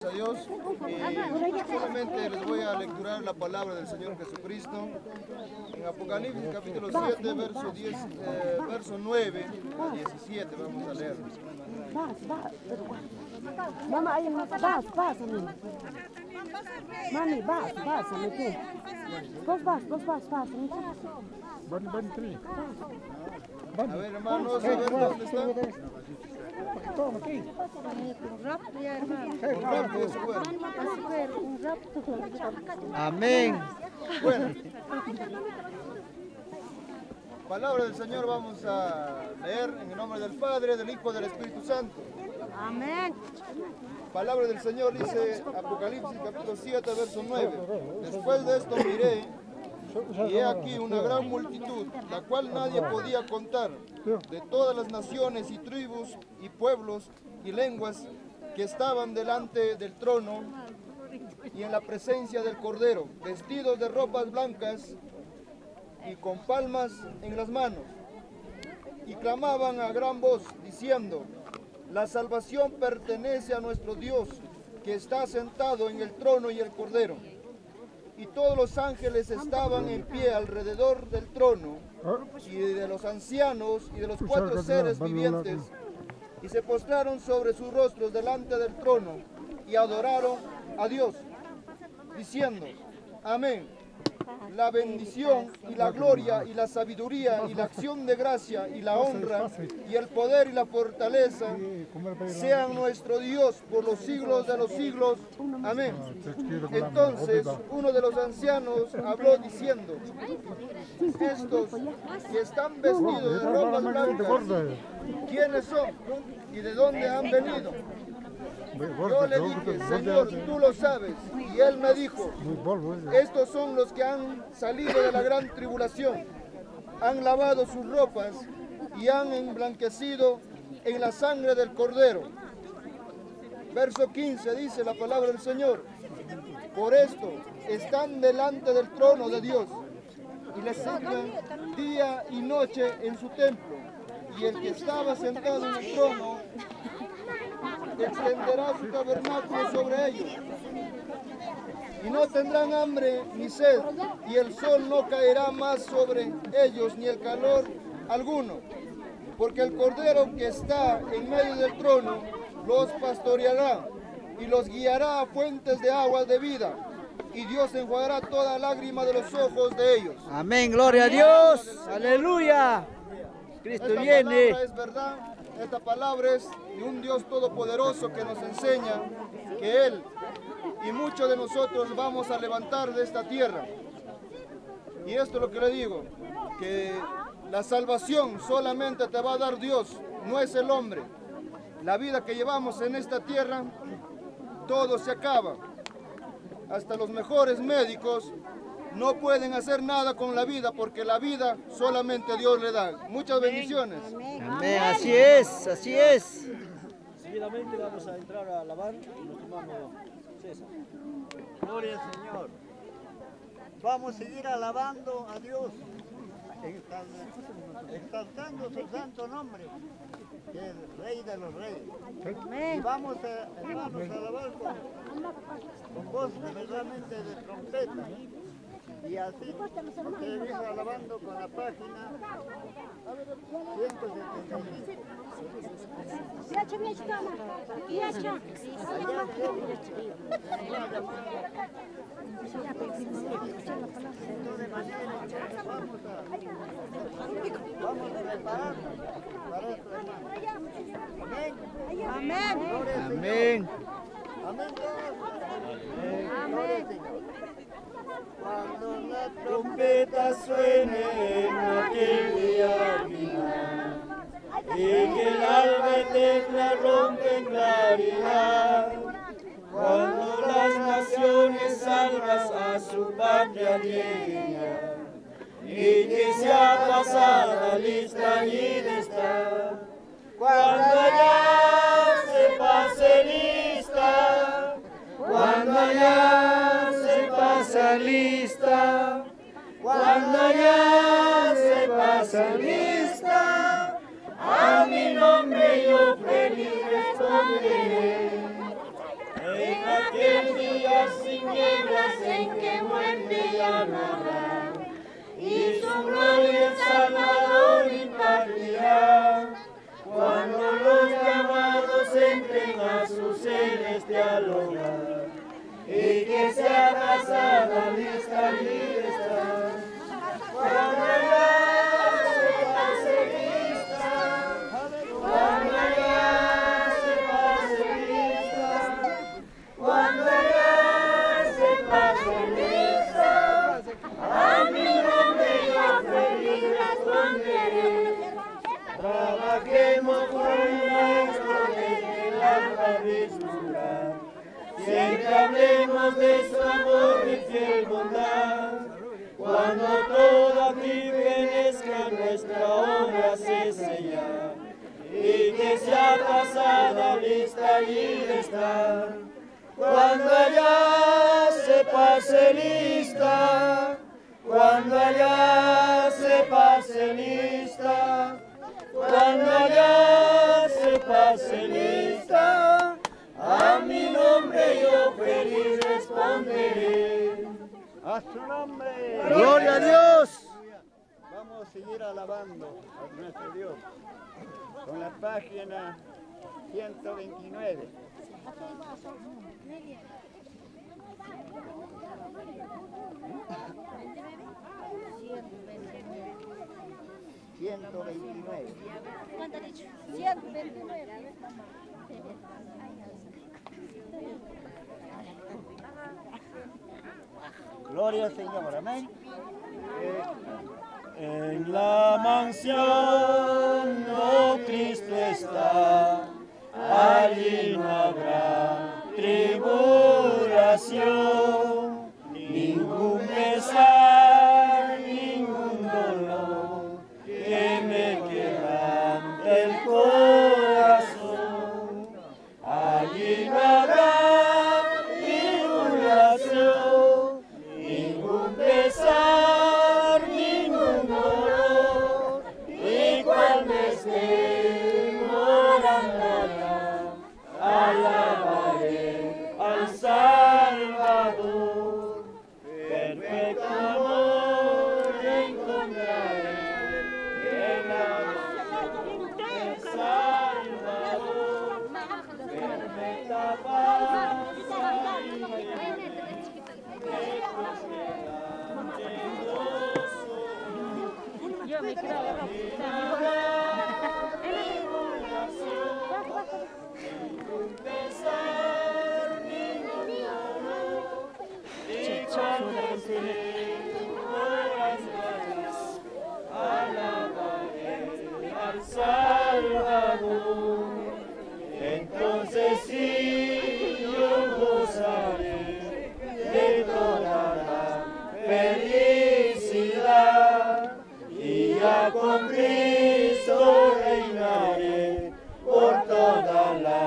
A Dios, solamente les voy a lecturar la palabra del Señor Jesucristo en Apocalipsis capítulo 7, verso 9 a 17, vamos a leer. Mama, ayun, bas, Mami, bas, amigo. Bas. A ver, hermanos, a ver dónde está. Amén. Bueno, palabra del Señor vamos a leer en el nombre del Padre, del Hijo y del Espíritu Santo. Amén. Palabra del Señor dice Apocalipsis capítulo 7, verso 9. Después de esto miré, y he aquí una gran multitud, la cual nadie podía contar, de todas las naciones y tribus y pueblos y lenguas que estaban delante del trono y en la presencia del Cordero, vestidos de ropas blancas y con palmas en las manos, y clamaban a gran voz, diciendo: la salvación pertenece a nuestro Dios, que está sentado en el trono y el Cordero. Y todos los ángeles estaban en pie alrededor del trono, y de los ancianos y de los 4 seres vivientes, y se postraron sobre sus rostros delante del trono, y adoraron a Dios, diciendo: amén. La bendición y la gloria y la sabiduría y la acción de gracia y la honra y el poder y la fortaleza sean nuestro Dios por los siglos de los siglos. Amén. Entonces uno de los ancianos habló diciendo: estos que están vestidos de ropas blancas, ¿quiénes son y de dónde han venido? Yo le dije: Señor, tú lo sabes. Y él me dijo: estos son los que han salido de la gran tribulación, han lavado sus ropas y han emblanquecido en la sangre del Cordero. Verso 15 dice la palabra del Señor: por esto están delante del trono de Dios y le sirven día y noche en su templo, y el que estaba sentado en el trono extenderá su tabernáculo sobre ellos, y no tendrán hambre ni sed, y el sol no caerá más sobre ellos, ni el calor alguno, porque el Cordero que está en medio del trono los pastoreará y los guiará a fuentes de aguas de vida, y Dios enjuagará toda lágrima de los ojos de ellos. Amén, gloria a Dios, aleluya. Cristo viene. Esta palabra es verdad, esta palabra es de un Dios todopoderoso que nos enseña que Él y muchos de nosotros vamos a levantar de esta tierra. Y esto es lo que le digo, que la salvación solamente te va a dar Dios, no es el hombre. La vida que llevamos en esta tierra, todo se acaba. Hasta los mejores médicos no pueden hacer nada con la vida, porque la vida solamente Dios le da. Muchas bendiciones. Amén, así es, así es. Seguidamente vamos a entrar a alabar nuestro hermano César. Gloria al Señor. Vamos a seguir alabando a Dios, exaltando su santo nombre, que es el Rey de los Reyes. Y vamos a, hermanos, a alabar con voz verdaderamente de trompeta. Y así, ustedes vienen alabando con la página 175. Vamos a prepararnos para esto, hermano. Amén. Amén. Gloria al Señor. Amén. Amén todos. Amén. Cuando la Trompeta suene en aquel día final, y que el alba eterna rompe en claridad, cuando las naciones salvas a su patria lleguen, y que sea pasada lista allí de estar, cuando allá se pase lista, cuando allá se pasa lista, cuando allá se pasa lista, a mi nombre yo feliz responderé. En aquel día sin nieblas en que muerte ya no habrá, y su gloria el Salvador impartirá. Cuando los llamados entren a su celestial hogar, y que sea casada, lista, libre está. Cuando allá se pase lista, cuando allá se pase lista, cuando allá se pase lista, a mi nombre yo feliz responderé. Trabajemos con el Maestro desde la travesura, siempre hablemos de su amor y fiel bondad. Cuando todo aquí perezca, nuestra obra se sella, y que sea casada, lista, libre estar. Cuando allá se pase lista, cuando allá se pase lista, cuando allá se pase lista, a mi nombre yo feliz responderé. A su nombre. Gloria a Dios. Vamos a seguir alabando a nuestro Dios con la página 129. 129. ¿Cuánto ha dicho? 129. Gloria al Señor, amén. En la mansión, oh Cristo está, allí no habrá tribulación, ningún pesar, ningún dolor, que me quebrante el corazón. Allí no habrá tribulación, ningún pesar, ningún dolor, y cuando esté morando allá, alabaré al Salvador. Perfecto amor encontraré en la oración del Salvador. Perfecta paz y Yo me quiero agarrar. al Salvador. Entonces sí yo gozaré de toda la felicidad y ya con Cristo reinaré por toda la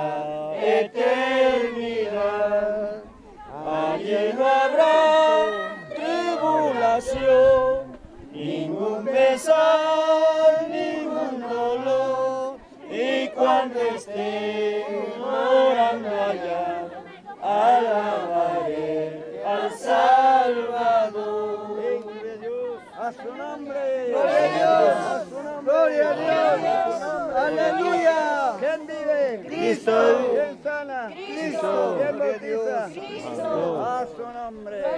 eternidad. Allí no habrá tribulación, ningún pesar, ningún dolor, y cuando esté orando allá, alabaré al Salvador. A su nombre. Gloria a Dios. A su nombre. Gloria a Dios. A su nombre. Aleluya. ¿Quién vive? Cristo. ¿Quién sana? Cristo. ¿Quién Gloria a bautiza? Dios. A su nombre.